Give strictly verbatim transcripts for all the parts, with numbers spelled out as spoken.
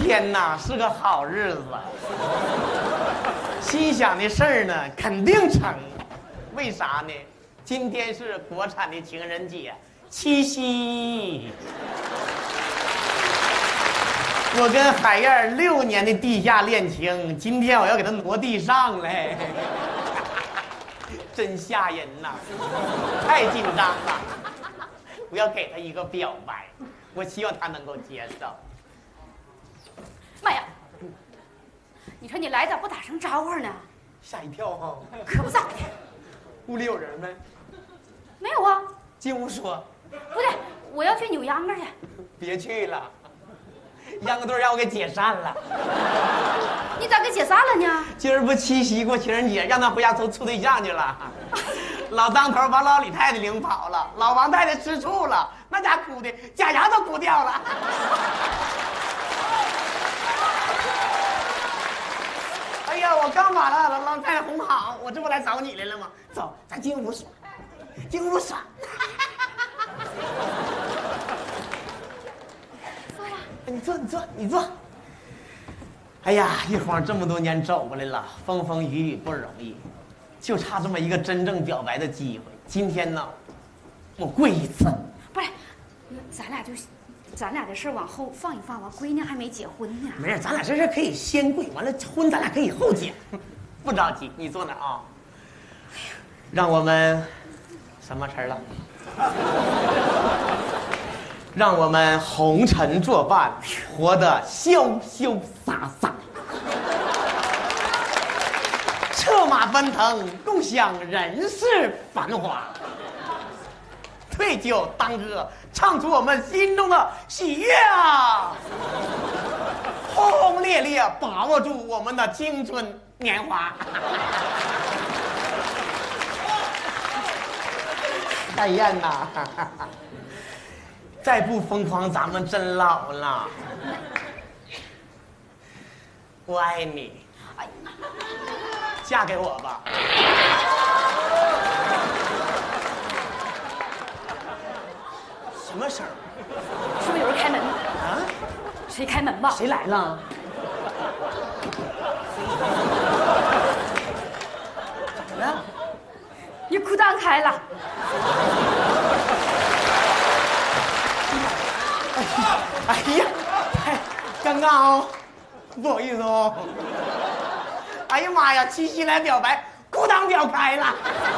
天呐是个好日子，心想的事儿呢肯定成。为啥呢？今天是国产的情人节，七夕。我跟海燕六年的地下恋情，今天我要给她挪地上来，真吓人呐！太紧张了。我要给她一个表白，我希望她能够接受。 妈呀！你说你来咋不打声招呼呢？ 吓一跳哈！ 可不咋的。 屋里有人没？ 没有啊。 进屋说。 不对，我要去扭秧歌去。 别去了，秧歌队让我给解散了。 你咋给解散了呢？ 今儿不七夕过情人节，让他回家处处对象去了。老当头把老李太太领跑了，老王太太吃醋了，那家哭的假牙都哭掉了。哎呀，我刚把那老老太太哄好，我这不来找你来了吗？走，咱进屋耍，进屋耍。你坐，你坐，你坐。哎呀，一晃这么多年走过来了，风风雨雨不容易，就差这么一个真正表白的机会。今天呢，我跪一次。 不是，咱俩就，咱俩的事往后放一放吧。闺女还没结婚呢。 没事，咱俩这事可以先跪，完了婚咱俩可以后结，不着急。你坐那啊。让我们什么词了？让我们红尘作伴，活得潇潇洒洒，策马奔腾，共享人世繁华。对酒当歌，唱出我们心中的喜悦啊！轰轰烈烈，把握住我们的青春年华。海燕呐！再不疯狂，咱们真老了。我爱你，嫁给我吧。什么声儿？ 是不是有人开门？ 啊？ 谁开门吧？ 谁来了？怎么了？ 你裤裆开了。 哎呀，哎，尴尬哦，不好意思哦。哎呀妈呀，七夕来表白，裤裆表开了。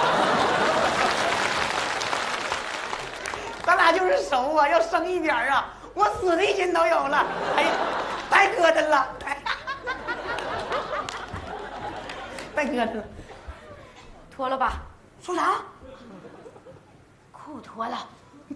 咱俩就是熟啊，要生一点啊，我死的心都有了。哎呀，太磕碜了，太太磕碜了。 脱了吧。 说啥？ 裤脱了。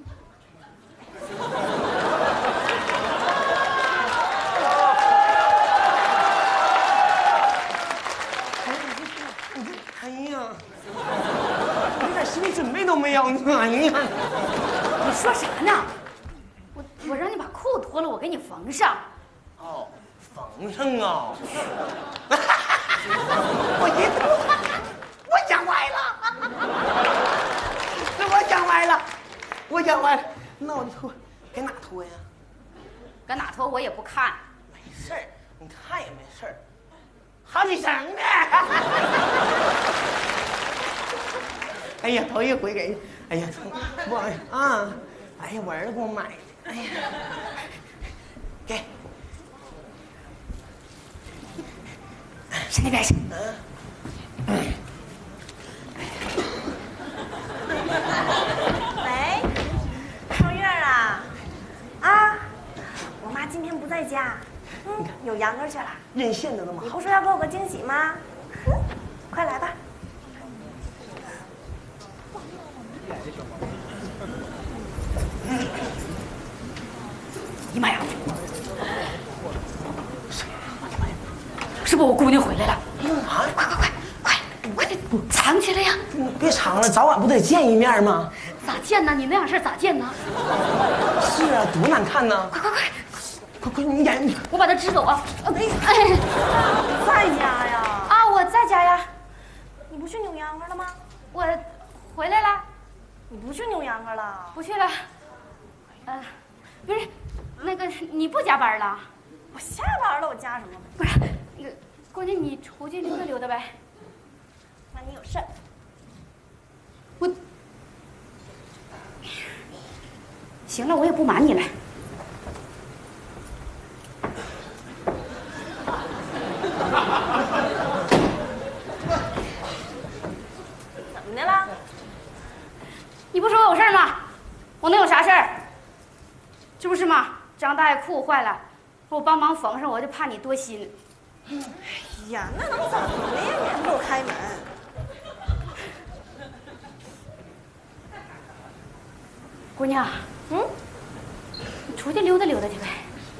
哎呀，我一点心理准备都没有，你哎呀！ 你说啥呢？我我让你把裤脱了，我给你缝上。 哦，缝上啊！我一脱，我想歪了，是我想歪了，我想歪了。那我脱，该哪脱呀？ 搁哪脱我也不看。 没事儿，你看也没事儿。好几绳呢！哎呀，头一回给，哎呀，不好意思啊，哎呀，我儿子给我买的，哎呀，给， 上那边去。 嗯。 喂，超月啊，啊，我妈今天不在家。嗯，有秧歌去了， 任性的那么好。 你不说要给我个惊喜吗？嗯，快来吧。 哎呀妈呀！是不是我姑娘回来了？ 啊！ 快快快快快点藏起来呀！ 你别藏了，早晚不得见一面吗？ 咋见呢？你那样事咋见呢？ 是啊，多难看呢！ 快快快！ 快快，你演！ 我把他支走啊！哎哎， 在家呀？ 啊，我在家呀。 你不去扭秧歌了吗？ 我回来了。 你不去扭秧歌了？ 不去了。呃，不是，那个你不加班了？ 我下班了，我加什么？ 不是，那个姑娘，你出去溜达溜达呗。 那你有事儿？ 我行了，我也不瞒你了。 怎么的了？ 你不说有事吗？我能有啥事儿？这不是吗？张大爷裤坏了，说我帮忙缝上，我就怕你多心。 哎呀，那能怎么的呀？你还不给我开门？ 姑娘， 嗯， 你出去溜达溜达去呗。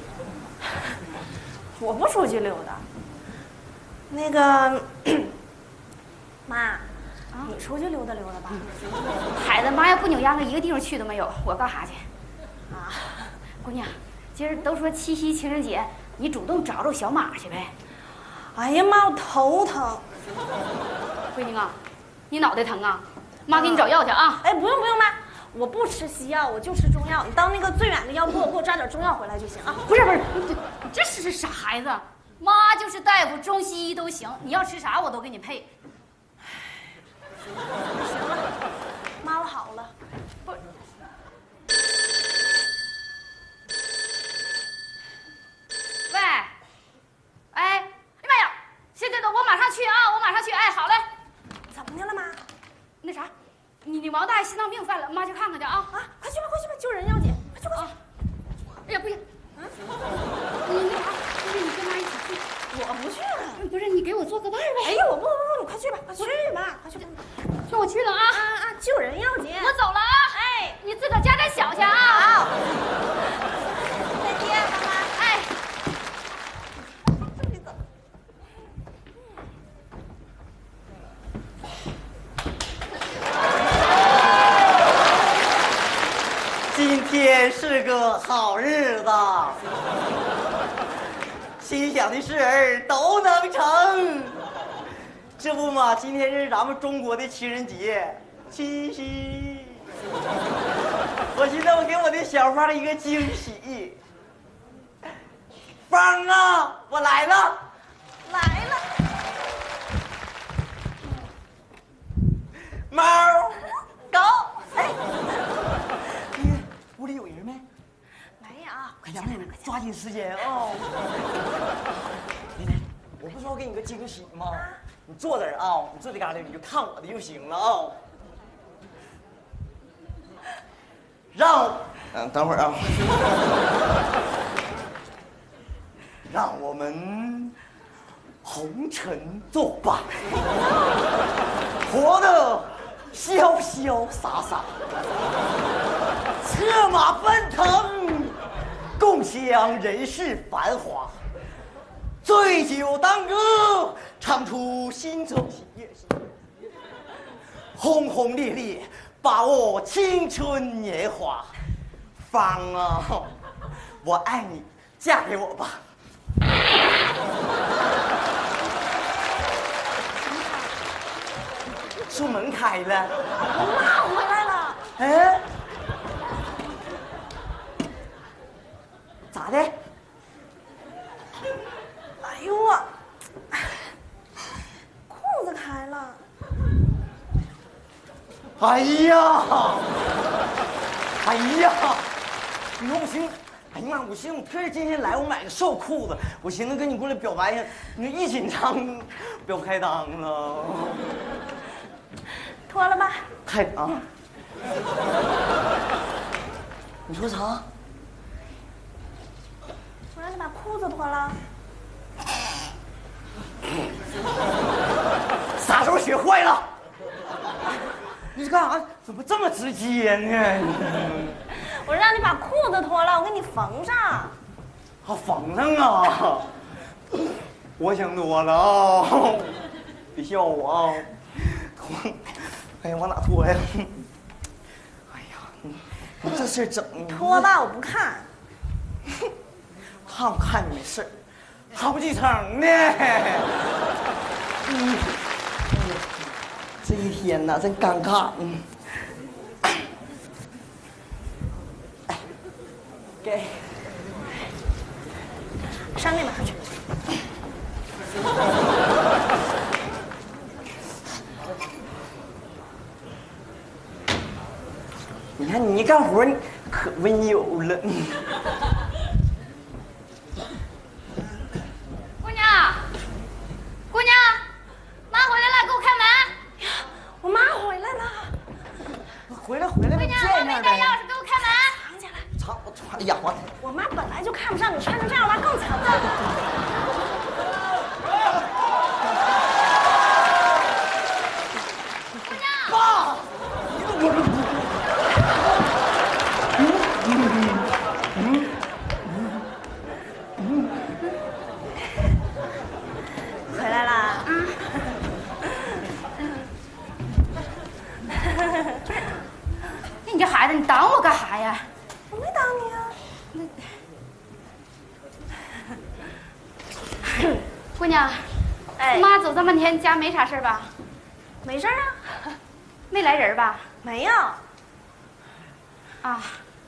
我不出去溜达。那个，妈，啊，你出去溜达溜达吧。 孩子，妈要不扭秧歌，一个地方去都没有，我干啥去？ 啊， 姑娘，今儿都说七夕情人节，你主动找找小马去呗。 哎呀妈，我头疼。 闺女啊，你脑袋疼啊？妈给你找药去啊。 哎，不用不用，妈，我不吃西药，我就吃中药。你当那个最远的药铺，给我抓点中药回来就行啊。 不是不是，你你这是傻孩子。妈就是大夫，中西医都行，你要吃啥我都给你配。 行了，妈，我好了。 不是。喂，哎，哎呀妈呀！现在的我马上去啊，我马上去。哎，好嘞。 怎么的了，妈？ 那啥，你你王大爷心脏病犯了，妈去看看去啊。 啊，快去吧，快去吧，救人要紧，快去快去。 哎呀，不行，嗯，你那啥，不是你跟妈一起去。 我不去了。 不是你给我做个伴儿呗。 哎呀，我不不不，你快去吧，快去吧，快去吧。 那我去了啊。 啊啊，救人要紧。 我走了啊。 哎， 你自个儿加点小去啊。 好。再见，妈妈。 哎。 这你走。 今天是个好日子，心想的事儿都能成。这不嘛，今天是咱们中国的情人节，七夕。我寻思我给我的小芳一个惊喜。芳啊，我来了， 来了。 猫， 狗。哎， 屋里有人没？ 没有。 快点，快点，抓紧时间啊！奶奶，我不是说给你个惊喜吗？你坐这儿啊，你坐这嘎达，你就看我的就行了啊。让，嗯，等会儿啊，让我们红尘作伴，活得潇潇洒洒，策马奔腾，共享人世繁华。醉酒当歌，唱出心中喜悦，轰轰烈烈，把握青春年华。芳啊，我爱你，嫁给我吧。书门开了， 我妈回来了。 哎，咋的？ 哎呦我，裤子开了。 哎呀，哎呀，你说我寻思，哎呀妈，我寻思我特意今天来，我买个瘦裤子，我寻思跟你过来表白一下，你一紧张，表不开裆了。 脱了吧。 太啊！你说啥？ 我让你把裤子脱了。 啥时候学坏了？你是干啥？怎么这么直接呢？ 我让你把裤子脱了，我给你缝上。 还缝上啊！我想多了啊！别笑我啊！脱！哎呀，往哪脱呀？哎呀，你这事整脱吧，我不看。 看不看你没事，好几层呢。嗯，这一天呐，真尴尬。嗯，哎，给上那边去。 你看你干活你可温柔了。 姑娘，姑娘，妈回来了，给我开门。 我妈回来了。 回来回来， 姑娘，我没带钥匙，给我开门。 藏起来。 藏我藏，哎呀我。 我妈本来就看不上你，穿成这样，妈更惨了。 姑娘， 爸， 回来啦。 你这孩子，你挡我干啥呀？ 我没挡你啊。 姑娘， 哎， 妈走这半天，家没啥事吧？ 没事啊。 没来人吧？ 没有。 啊。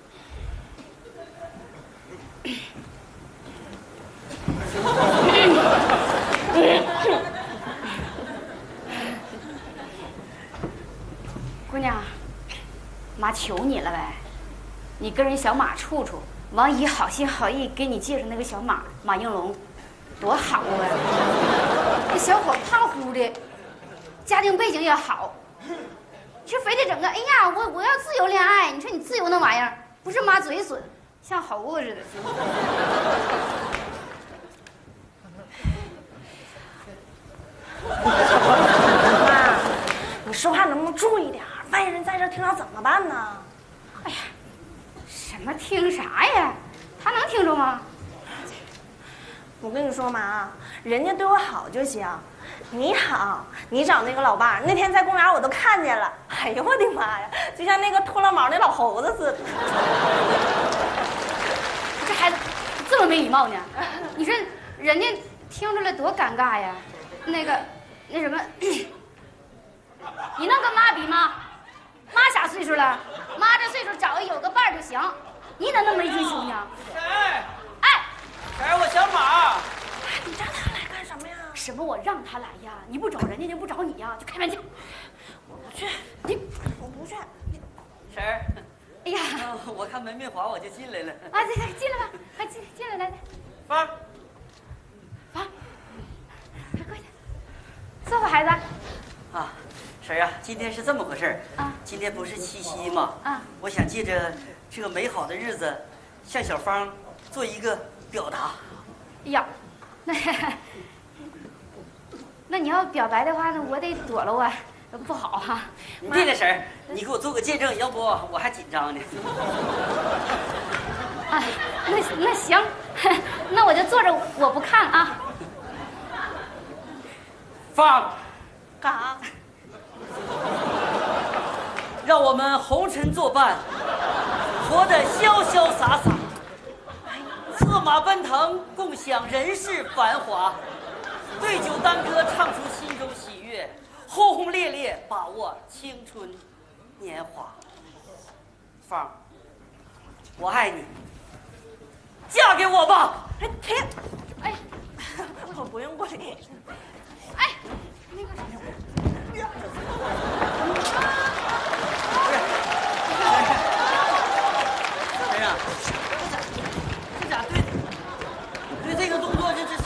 姑娘，妈求你了呗，你跟人小马处处，王姨好心好意给你介绍那个小马马应龙，多好啊！这小伙胖乎的，家庭背景也好，你说非得整个，哎呀，我我要自由恋爱，你说你自由那玩意儿，不是妈嘴损，像猴子似的。 妈，你说话能不能注意点？外人在这听到怎么办呢？ 哎呀，什么听啥呀？他能听着吗？ 我跟你说妈，人家对我好就行。你好，你找那个老伴儿，那天在公园我都看见了。哎呦我的妈呀，就像那个脱了毛那老猴子似的。 这孩子这么没礼貌呢？你说人家听出来多尴尬呀？那个，那什么，你能跟妈比吗？妈啥岁数了？妈这岁数找个有个伴儿就行。你咋那么没追求呢？ 婶儿， 哎， 婶儿，我小马。 你让他来干什么呀？ 什么我让他来呀？你不找人家就不找你呀？就开门去。 我不去， 你我不去。 婶儿， 哎呀， 我看门没滑，我就进来了。 啊，这这进来吧，快进进来来来。 芳， 芳，快过去，坐吧，孩子。 啊，婶儿啊，今天是这么回事儿啊。 今天不是七夕吗？ 啊。 我想借着这个美好的日子，向小芳做一个表达。 哎呀，那那你要表白的话，那我得躲了啊，不好哈、啊。 对了，婶儿，你给我做个见证，要不我还紧张呢。 啊，那那行，那我就坐着，我不看啊。 芳， 干啥？ 让我们红尘作伴，活得潇潇洒洒，策马奔腾，共享人世繁华，对酒当歌，唱出心中喜悦，轰轰烈烈把握青春年华。芳，我爱你，嫁给我吧！ 哎，停！ 哎， 我不用过去。 哎，那个。 婶儿啊，这咋对对这个动作，这这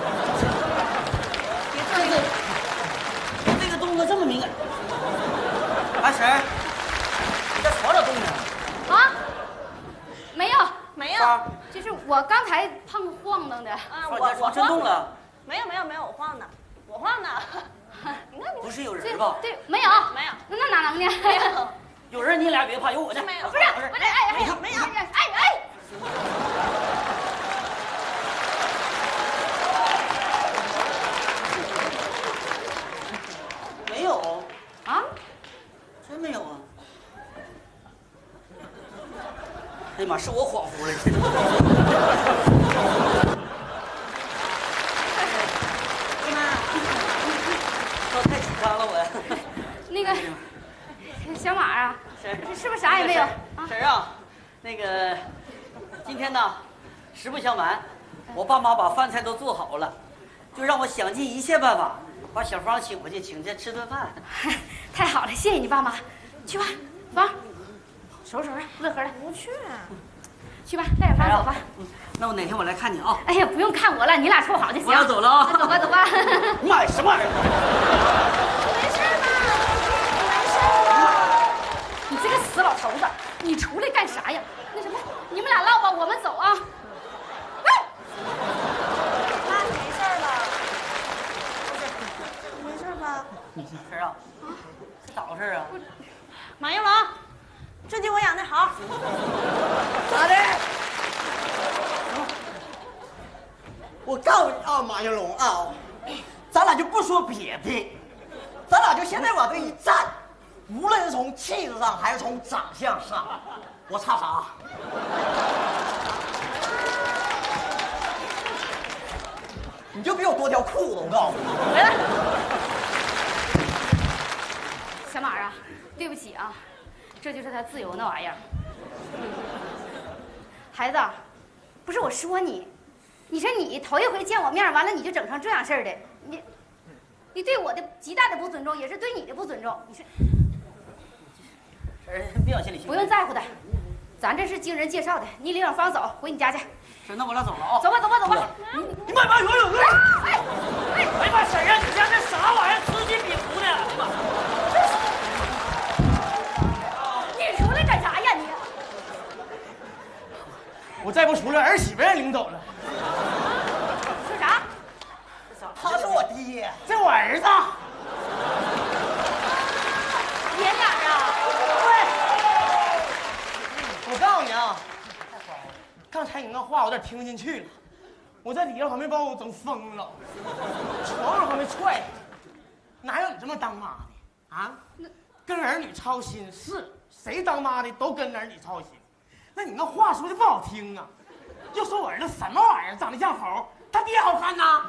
这个这个动作这么敏感？啊，婶儿，你在床上动呢？ 啊？没有， 没有。 就是我刚才碰晃荡的。 啊， 我我我真动了。 没有没有没有，我晃的，我晃的。你看你不是有对人吧？ 对，没有没有， 那哪能呢？ 没有。 有人你俩别怕，有我呢。 没有不是不是，哎哎哎，没有，哎哎。 没有啊？ 真没有啊！哎呀妈，是我恍惚了。说太紧张了我。 那个小马啊， 婶儿， 是不是啥也没有？ 婶儿啊，那个今天呢，实不相瞒， 我爸妈把饭菜都做好了，就让我想尽一切办法把小芳请回去，请她吃顿饭。 太好了，谢谢你爸妈。去吧，芳，收拾收拾，乐呵的。 不去。 去吧，带着芳走吧。 嗯，那我哪天我来看你啊？ 哎呀，不用看我了，你俩处好就行。 我要走了啊！ 走吧，走吧。 妈呀，什么玩意儿？ 没事吧？没事吧？ 你这个死老头子，你出来干啥呀？那什么，你们俩唠吧，我们走啊。哎， 妈，你没事吧？没事吧？ 没事啊？这咋回事啊？ 马应龙，这鸡我养的好。 咋的？我告诉你啊，马应龙啊，咱俩就不说别的，咱俩就现在往这一站，无论是从气质上还是从长相上，我差啥？你就比我多条裤子，我告诉你。 回来。小马啊，对不起啊，这就是他自由那玩意儿。孩子，不是我说你，你说你头一回见我面，完了你就整成这样式儿的，你，你对我的极大的不尊重，也是对你的不尊重。你说， 儿，别往心里去。 不用在乎的，咱这是经人介绍的，你领着芳走，回你家去。 是，那我俩走了啊。 走吧，走吧，走吧。 你妈妈有有有！ 哎哎哎呀妈，婶儿啊，你家这啥玩意儿？吃金饼糊呢？ 你出来干啥呀你？ 我再不出来，儿媳妇让领走了。 说啥？ 他是我爹，这我儿子。 爷俩啊？ 对。我告诉你啊，刚才你那话我有点听不进去了，我在底下还没把我整疯了，床上还没踹，哪有你这么当妈的啊？跟儿女操心是谁当妈的都跟儿女操心，那你那话说的不好听啊，又说我儿子什么玩意儿，长得像猴，他爹好看呐？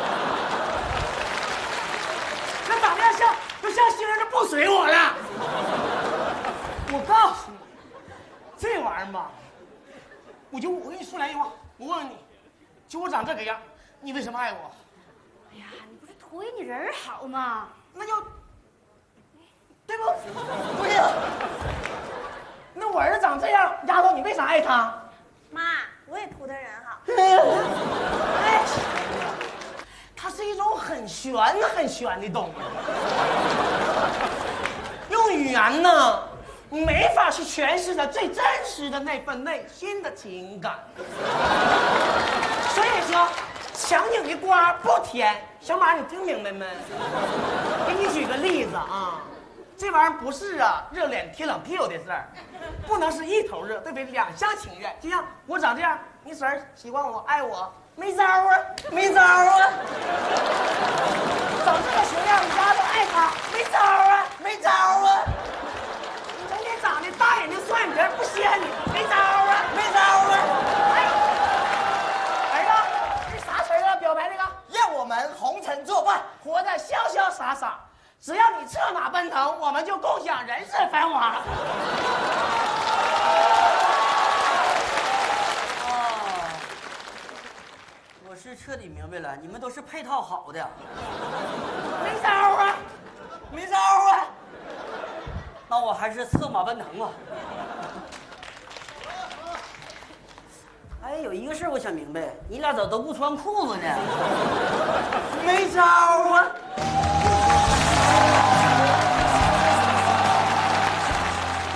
那长得要像就像星儿，就不随我了。我告诉你，这玩意儿吧，我就我跟你说来句话，我问问你，就我长这个样，你为什么爱我？ 哎呀，你不是图你人好吗？ 那就对不？对呀。那我儿子长这样，丫头，你为啥爱他？ 妈，我也图他人好。 哎呀，哎，它是一种很玄很玄的东西，用语言呢，你没法去诠释它最真实的那份内心的情感。所以说，强拧的瓜不甜。小马，你听明白没？给你举个例子啊。这玩意儿不是啊，热脸贴冷屁股的事儿，不能是一头热，对不对？两厢情愿。就像我长这样，你婶儿喜欢我、爱我，没招啊，没招啊。长这个学样，大家都爱他，没招啊，没招啊。你整天长得大眼睛、双眼皮，不稀罕你，没招啊，没招啊。哎，儿子，这啥词儿啊？表白这个，让我们红尘作伴，活得潇潇洒洒。只要你策马奔腾，我们就共享人世繁华。 哦，我是彻底明白了，你们都是配套好的。 没招啊，没招啊。 那我还是策马奔腾吧。哎，有一个事我想明白，你俩咋都不穿裤子呢？ 没招啊。